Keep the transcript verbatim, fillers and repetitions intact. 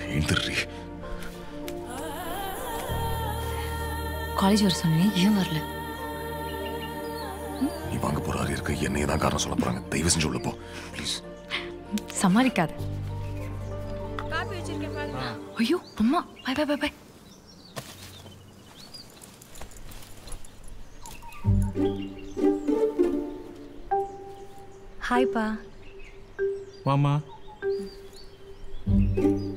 எழுந்திரி. College வர சொன்னேன், ஏன் வரல? நீ வாங்க போறாரு இருக்க என்னையே தான் காரணம் சொல்ல போறாங்க. தயவு செஞ்சு உள்ள போ ப்ளீஸ். சமாளிக்காத. காபி வச்சிருக்கேன் பாருங்க. ஐயோ அம்மா, bye bye bye bye. Hi பா. வாமா.